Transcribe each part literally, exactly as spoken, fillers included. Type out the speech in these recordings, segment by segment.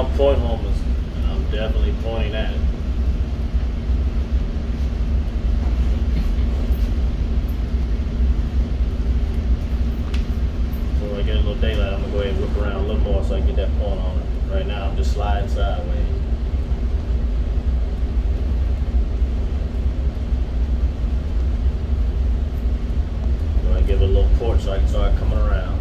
around Point Houmas. I'm definitely pointing at it. So when I get a little daylight, I'm gonna go ahead and whip around a little more so I can get that point on it. Right now I'm just sliding sideways. Go ahead and give it a little port so I can start coming around.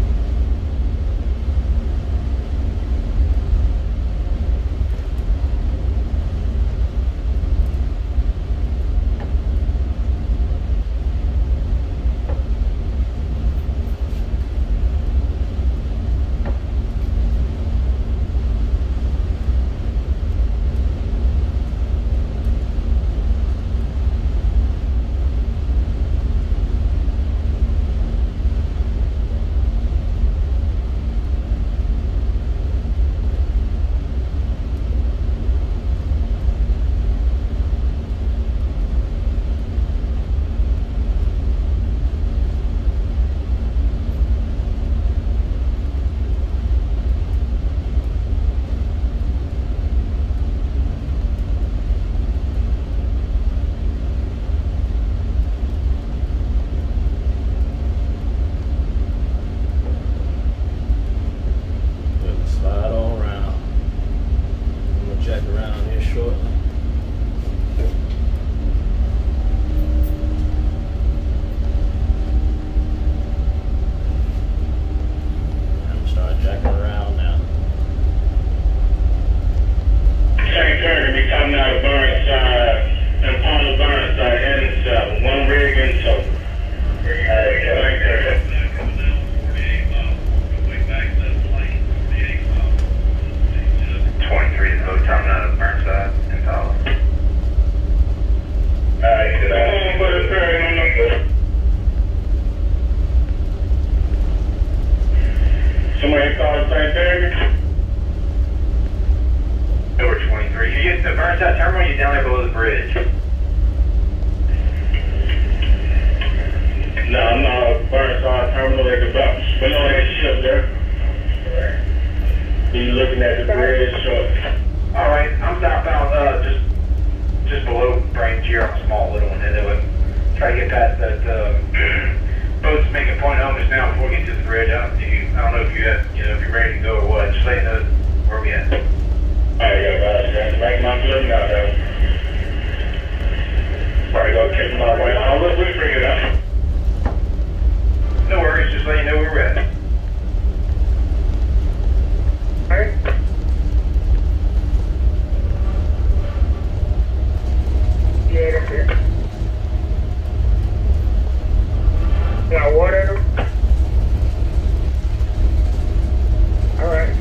Somebody call it Saint David. Number twenty-three. You get the Burnside terminal, you're down there below the bridge. No, I'm not Burnside terminal at the back. Below that ship there. You're looking at the bridge short. Alright, I'm southbound, uh, just just below Brain Gear on a small little one, and then we'll try to get past that, uh, boat's making Point Houmas now before we get to the bridge. I don't, you, I don't know if you have, you know, if you're ready to go or what. Just let you know where we at. Alright, yeah, but I have to make my flip now, though. Probably go kick my way. I'll let we figure it out. No worries, just let you know where we're at. Alright. Yeah, that's it. Got water in them? Alright.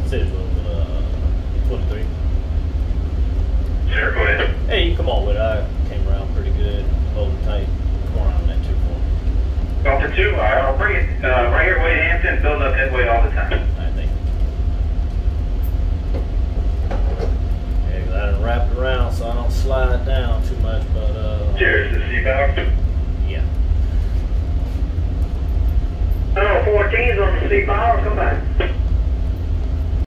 Said it was uh, twenty-three. Sure, go ahead. Hey, you come on with it. I came around pretty good. Hold it tight. Come around that two four. Go for two. All right, I'll bring it uh, right here, way to Hampton, build up headway all the time. I think. Yeah, 'cause I done wrapped it around so I don't slide down too much, but uh. Cheers to seatbelt. Yeah. Oh, fourteen's on the seatbelt. Come back.